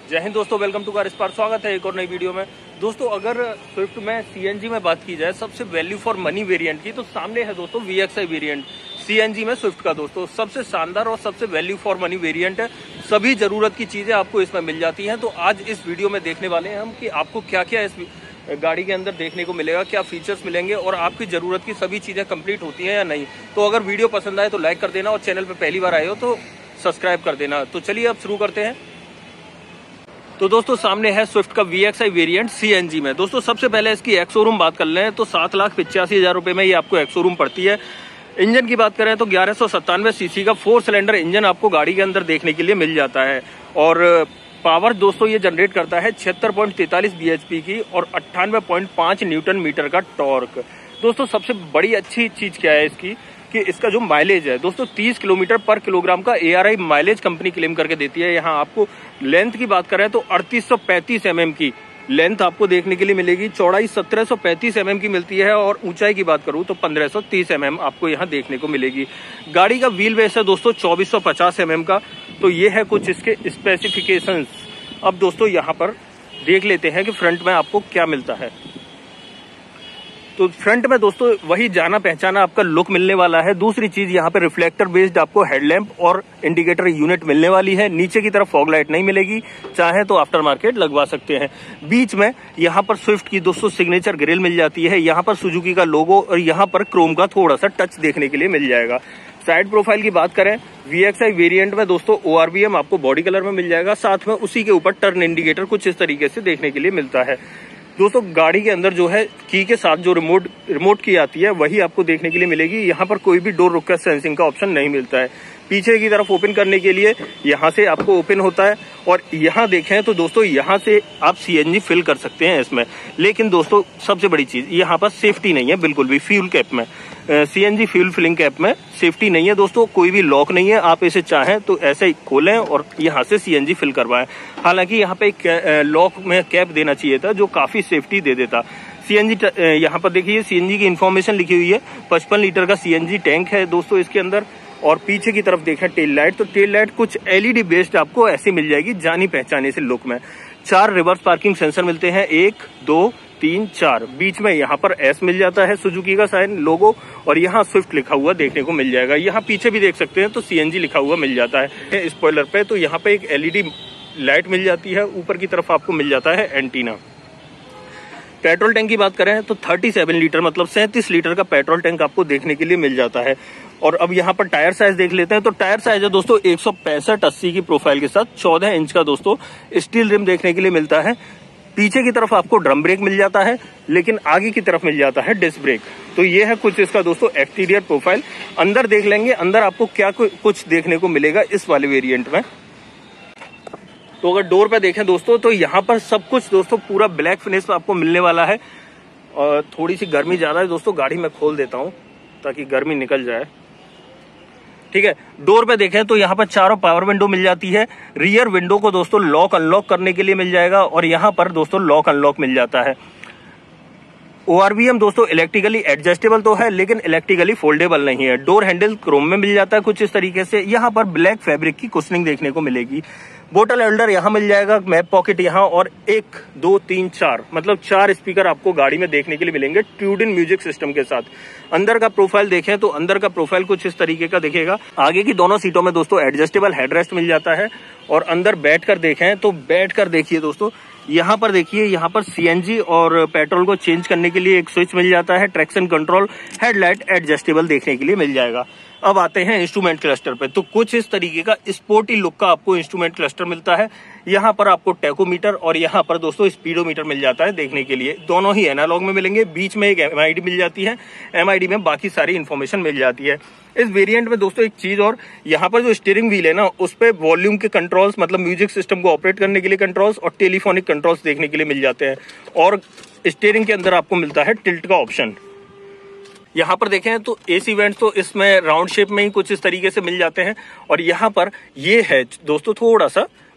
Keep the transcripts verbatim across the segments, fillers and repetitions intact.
जय हिंद दोस्तों, welcome to car spark. स्वागत है एक और नई वीडियो में। दोस्तों, अगर स्विफ्ट में सीएनजी में बात की जाए सबसे वैल्यू फॉर मनी वेरिएंट की, तो सामने है दोस्तों वीएक्सआई वेरिएंट सीएनजी में स्विफ्ट का। दोस्तों सबसे शानदार और सबसे वैल्यू फॉर मनी वेरिएंट है। सभी जरूरत की चीजें आपको इसमें मिल जाती हैं। तो आज इस वीडियो में देखने वाले हैं हम कि आपको क्या क्या इस गाड़ी के अंदर देखने को मिलेगा, क्या फीचर्स मिलेंगे और आपकी जरूरत की सभी चीजें कंप्लीट होती हैं या नहीं। तो अगर वीडियो पसंद आए तो लाइक कर देना और चैनल पर पहली बार आए हो तो सब्सक्राइब कर देना। तो चलिए अब शुरू करते हैं। तो दोस्तों सामने है स्विफ्ट का वीएक्सआई वेरिएंट सीएनजी में। दोस्तों सबसे पहले इसकी एक्स शोरूम बात कर लें तो सात लाख पिचासी हजार रुपए में ये आपको एक्स शोरूम पड़ती है। इंजन की बात करें तो ग्यारह सौ सत्तानवे सीसी का फोर सिलेंडर इंजन आपको गाड़ी के अंदर देखने के लिए मिल जाता है। और पावर दोस्तों ये जनरेट करता है छिहत्तर पॉइंट तैतालीस बीएचपी की और अट्ठानवे पॉइंट पांच न्यूटन मीटर का टॉर्क। दोस्तों सबसे बड़ी अच्छी चीज क्या है इसकी कि इसका जो माइलेज है दोस्तों तीस किलोमीटर पर किलोग्राम का एआरआई माइलेज कंपनी क्लेम करके देती है। यहाँ आपको लेंथ की बात करें तो अड़तीस सौ पैंतीस एम एम की लेंथ आपको देखने के लिए मिलेगी। चौड़ाई सत्रह सौ पैंतीस एम एम की मिलती है और ऊंचाई की बात करूं तो पंद्रह सौ तीस एम एम आपको यहाँ देखने को मिलेगी। गाड़ी का व्हील बेस है दोस्तों चौबीस सौ पचास एम एम का। तो ये है कुछ इसके स्पेसिफिकेशंस। अब दोस्तों यहाँ पर देख लेते हैं कि फ्रंट में आपको क्या मिलता है। तो फ्रंट में दोस्तों वही जाना पहचाना आपका लुक मिलने वाला है। दूसरी चीज यहाँ पे रिफ्लेक्टर बेस्ड आपको हेडलैम्प और इंडिकेटर यूनिट मिलने वाली है। नीचे की तरफ फॉग लाइट नहीं मिलेगी, चाहे तो आफ्टर मार्केट लगवा सकते हैं। बीच में यहाँ पर स्विफ्ट की दोस्तों सिग्नेचर ग्रिल मिल जाती है। यहाँ पर सुजुकी का लोगो और यहाँ पर क्रोम का थोड़ा सा टच देखने के लिए मिल जाएगा। साइड प्रोफाइल की बात करें वीएक्सआई वेरिएंट में दोस्तों ओआरवीएम आपको बॉडी कलर में मिल जाएगा। साथ में उसी के ऊपर टर्न इंडिकेटर कुछ इस तरीके से देखने के लिए मिलता है। दोस्तों गाड़ी के अंदर जो है की के साथ जो रिमोट रिमोट की आती है वही आपको देखने के लिए मिलेगी। यहाँ पर कोई भी डोर रुक सेंसिंग का ऑप्शन नहीं मिलता है। पीछे की तरफ ओपन करने के लिए यहाँ से आपको ओपन होता है और यहाँ देखें तो दोस्तों यहाँ से आप सीएनजी फिल कर सकते हैं इसमें। लेकिन दोस्तों सबसे बड़ी चीज यहाँ पर सेफ्टी नहीं है बिल्कुल भी। फ्यूल कैप में सीएनजी फ्यूल फिलिंग कैप में सेफ्टी नहीं है दोस्तों। कोई भी लॉक नहीं है, आप इसे चाहें तो ऐसे ही खोलें और यहाँ से सीएनजी फिल करवाएं। हालांकि यहाँ पे एक लॉक में कैप देना चाहिए था जो काफी सेफ्टी दे देता। सीएनजी यहाँ पर देखिए सीएनजी की इन्फॉर्मेशन लिखी हुई है। पचपन लीटर का सीएनजी टैंक है दोस्तों इसके अंदर। और पीछे की तरफ देखें टेल लाइट, तो टेल लाइट कुछ एलईडी बेस्ड आपको ऐसी मिल जाएगी जानी पहचाने से लुक में। चार रिवर्स पार्किंग सेंसर मिलते हैं, एक दो तीन चार। बीच में यहाँ पर एस मिल जाता है, सुजुकी का साइन लोगो और यहाँ स्विफ्ट लिखा हुआ देखने को मिल जाएगा। यहाँ पीछे भी देख सकते हैं तो सीएनजी लिखा हुआ मिल जाता है स्पॉइलर पे। तो यहाँ पे एक एलईडी लाइट मिल जाती है। ऊपर की तरफ आपको मिल जाता है एंटीना। पेट्रोल टैंक की बात करें तो सैंतीस लीटर मतलब सैंतीस लीटर का पेट्रोल टैंक आपको देखने के लिए मिल जाता है। और अब यहाँ पर टायर साइज देख लेते हैं। तो टायर साइज है दोस्तों एक सौ पैंसठ अस्सी की प्रोफाइल के साथ चौदह इंच का दोस्तों स्टील रिम देखने के लिए मिलता है। पीछे की तरफ आपको ड्रम ब्रेक मिल जाता है, लेकिन आगे की तरफ मिल जाता है डिस्क ब्रेक। तो ये है कुछ इसका दोस्तों एक्सटीरियर प्रोफाइल। अंदर देख लेंगे अंदर आपको क्या कुछ देखने को मिलेगा इस वाले वेरिएंट में। तो अगर डोर पे देखें दोस्तों तो यहाँ पर सब कुछ दोस्तों पूरा ब्लैक फिनिश आपको मिलने वाला है। और थोड़ी सी गर्मी ज्यादा है दोस्तों, गाड़ी में खोल देता हूँ ताकि गर्मी निकल जाए। ठीक है, डोर पे देखें तो यहाँ पर चारों पावर विंडो मिल जाती है। रियर विंडो को दोस्तों लॉक अनलॉक करने के लिए मिल जाएगा और यहाँ पर दोस्तों लॉक अनलॉक मिल जाता है। ओआरवीएम दोस्तों इलेक्ट्रिकली एडजस्टेबल तो है लेकिन इलेक्ट्रिकली फोल्डेबल नहीं है। डोर हैंडल क्रोम में मिल जाता है कुछ इस तरीके से। यहाँ पर ब्लैक फैब्रिक की कुशनिंग देखने को मिलेगी। बोतल होल्डर यहाँ मिल जाएगा, मैप पॉकेट यहाँ और एक दो तीन चार मतलब चार स्पीकर आपको गाड़ी में देखने के लिए मिलेंगे ट्यूड इन म्यूजिक सिस्टम के साथ। अंदर का प्रोफाइल देखें तो अंदर का प्रोफाइल कुछ इस तरीके का दिखेगा। आगे की दोनों सीटों में दोस्तों एडजस्टेबल हेडरेस्ट मिल जाता है। और अंदर बैठ कर देखें तो बैठ कर देखिए दोस्तों यहाँ पर देखिए यहाँ पर सीएनजी और पेट्रोल को चेंज करने के लिए एक स्विच मिल जाता है। ट्रैक्शन कंट्रोल हेडलाइट एडजस्टेबल देखने के लिए मिल जाएगा। अब आते हैं इंस्ट्रूमेंट क्लस्टर पे। तो कुछ इस तरीके का स्पोर्टी लुक का आपको इंस्ट्रूमेंट क्लस्टर मिलता है। यहाँ पर आपको टैकोमीटर और यहाँ पर दोस्तों स्पीडोमीटर मिल जाता है देखने के लिए। दोनों ही एनालॉग में मिलेंगे। बीच में एक एमआईडी मिल जाती है, एमआईडी में बाकी सारी इन्फॉर्मेशन मिल जाती है। इस वेरिएंट में दोस्तों एक चीज और, यहाँ पर जो स्टीयरिंग व्हील है ना उस पे वॉल्यूम के कंट्रोल्स मतलब म्यूजिक सिस्टम को ऑपरेट करने के लिए कंट्रोल्स और टेलीफोनिक कंट्रोल्स देखने के लिए मिल जाते हैं। और स्टीयरिंग के अंदर आपको मिलता है टिल्ट का ऑप्शन। यहाँ पर देखें तो एसी वेंट्स तो इसमें राउंड शेप में ही कुछ इस तरीके से मिल जाते हैं। और यहाँ पर ये है दोस्तों थोड़ा सा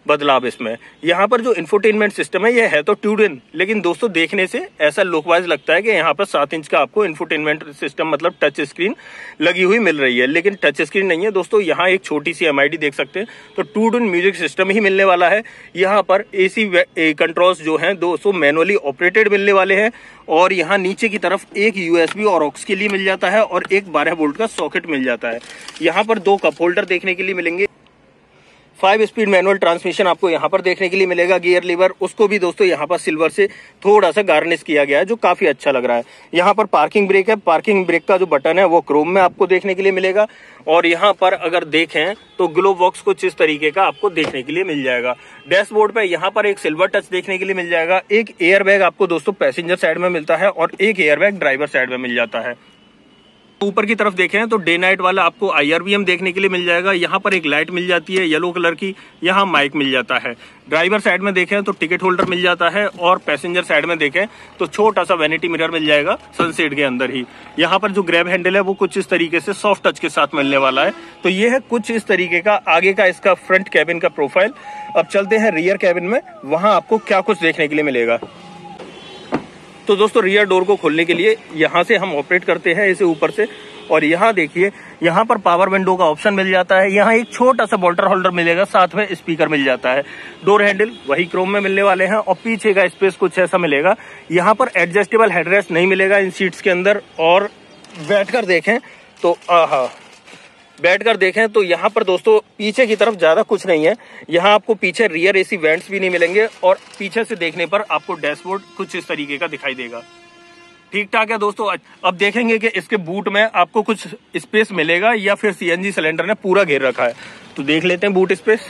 बदलाव इसमें। यहाँ पर जो इंफोटेनमेंट सिस्टम है ये है तो ट्यूड इन, लेकिन दोस्तों देखने से ऐसा लुकवाइज लगता है कि यहाँ पर सात इंच का आपको इंफोटेनमेंट सिस्टम मतलब टच स्क्रीन लगी हुई मिल रही है, लेकिन टच स्क्रीन नहीं है दोस्तों। यहाँ एक छोटी सी एमआईडी देख सकते हैं, तो ट्यूड इन म्यूजिक सिस्टम ही मिलने वाला है। यहाँ पर एसी कंट्रोल्स जो हैं दोस्तों मैनुअली ऑपरेटेड मिलने वाले हैं, और यहाँ नीचे की तरफ एक यूएसबी और ऑक्स के लिए मिल जाता है और एक बारह वोल्ट का सॉकेट मिल जाता है। यहाँ पर दो कप होल्डर देखने के लिए मिलेंगे। फाइव स्पीड मैनुअल ट्रांसमिशन आपको यहाँ पर देखने के लिए मिलेगा। गियर लीवर उसको भी दोस्तों यहाँ पर सिल्वर से थोड़ा सा गार्निश किया गया है, जो काफी अच्छा लग रहा है। यहाँ पर पार्किंग ब्रेक है, पार्किंग ब्रेक का जो बटन है वो क्रोम में आपको देखने के लिए मिलेगा। और यहाँ पर अगर देखें तो ग्लो बॉक्स कुछ इस तरीके का आपको देखने के लिए मिल जाएगा। डैशबोर्ड पे यहाँ पर एक सिल्वर टच देखने के लिए मिल जाएगा। एक एयर बैग आपको दोस्तों पैसेंजर साइड में मिलता है और एक एयर बैग ड्राइवर साइड में मिल जाता है। ऊपर की तरफ देखें तो डे नाइट वाला आपको आईआरवीएम देखने के लिए मिल जाएगा। यहाँ पर एक लाइट मिल जाती है येलो कलर की, यहाँ माइक मिल जाता है। ड्राइवर साइड में देखें तो टिकट होल्डर मिल जाता है, और पैसेंजर साइड में देखें तो छोटा सा वैनिटी मिरर मिल जाएगा सनसेट के अंदर ही। यहाँ पर जो ग्रैब हैंडल है वो कुछ इस तरीके से सॉफ्ट टच के साथ मिलने वाला है। तो ये है कुछ इस तरीके का आगे का इसका फ्रंट कैबिन का प्रोफाइल। अब चलते हैं रियर कैबिन में, वहां आपको क्या कुछ देखने के लिए मिलेगा। तो दोस्तों रियर डोर को खोलने के लिए यहाँ से हम ऑपरेट करते हैं इसे ऊपर से, और यहाँ देखिए यहाँ पर पावर विंडो का ऑप्शन मिल जाता है। यहाँ एक छोटा सा वाटर होल्डर मिलेगा, साथ में स्पीकर मिल जाता है। डोर हैंडल वही क्रोम में मिलने वाले हैं, और पीछे का स्पेस कुछ ऐसा मिलेगा। यहाँ पर एडजस्टेबल हेडरेस्ट नहीं मिलेगा इन सीट्स के अंदर। और बैठकर देखें तो आहा बैठकर देखें तो यहाँ पर दोस्तों पीछे की तरफ ज्यादा कुछ नहीं है। यहाँ आपको पीछे रियर एसी वेंट्स भी नहीं मिलेंगे, और पीछे से देखने पर आपको डैशबोर्ड कुछ इस तरीके का दिखाई देगा। ठीक ठाक है दोस्तों। अब देखेंगे कि इसके बूट में आपको कुछ स्पेस मिलेगा या फिर सीएनजी सिलेंडर ने पूरा घेर रखा है, तो देख लेते हैं बूट स्पेस।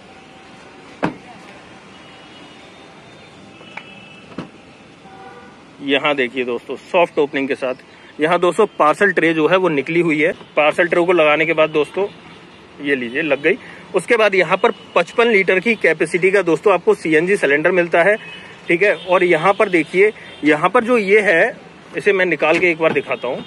यहाँ देखिए दोस्तों सॉफ्ट ओपनिंग के साथ यहाँ दोस्तों पार्सल ट्रे जो है वो निकली हुई है। पार्सल ट्रे को लगाने के बाद दोस्तों ये लीजिए लग गई। उसके बाद यहाँ पर पचपन लीटर की कैपेसिटी का दोस्तों आपको सीएनजी सिलेंडर मिलता है, ठीक है। और यहाँ पर देखिए यहाँ पर जो ये है, इसे मैं निकाल के एक बार दिखाता हूँ।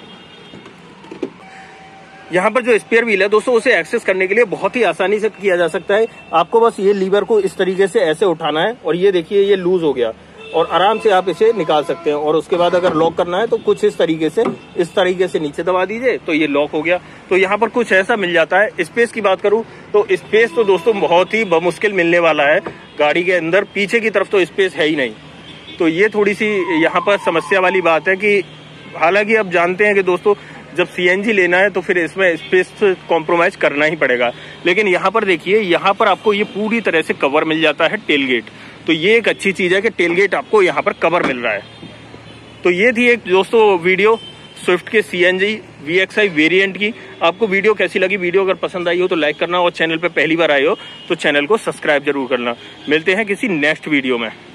यहाँ पर जो स्पेयर व्हील है दोस्तों उसे एक्सेस करने के लिए बहुत ही आसानी से किया जा सकता है। आपको बस ये लीवर को इस तरीके से ऐसे उठाना है, और ये देखिए ये लूज हो गया, और आराम से आप इसे निकाल सकते हैं। और उसके बाद अगर लॉक करना है तो कुछ इस तरीके से इस तरीके से नीचे दबा दीजिए तो ये लॉक हो गया। तो यहाँ पर कुछ ऐसा मिल जाता है। स्पेस की बात करूँ तो स्पेस तो दोस्तों बहुत ही बमुश्किल मिलने वाला है गाड़ी के अंदर। पीछे की तरफ तो स्पेस है ही नहीं, तो ये थोड़ी सी यहाँ पर समस्या वाली बात है कि हालांकि अब जानते हैं कि दोस्तों जब सीएनजी लेना है तो फिर इसमें स्पेस कॉम्प्रोमाइज करना ही पड़ेगा। लेकिन यहाँ पर देखिए यहाँ पर आपको ये पूरी तरह से कवर मिल जाता है टेलगेट। तो ये एक अच्छी चीज है कि टेलगेट आपको यहाँ पर कवर मिल रहा है। तो ये थी एक दोस्तों वीडियो स्विफ्ट के सीएनजी वीएक्सआई वेरिएंट की। आपको वीडियो कैसी लगी? वीडियो अगर पसंद आई हो तो लाइक करना, और चैनल पे पहली बार आए हो तो चैनल को सब्सक्राइब जरूर करना। मिलते हैं किसी नेक्स्ट वीडियो में।